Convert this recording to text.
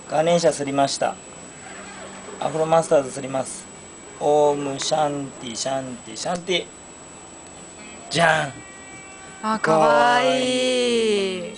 ガネーシャすりました。アフロマスターズすります。オームシャンティシャンティシャンティ。じゃん。 あ、かわいい。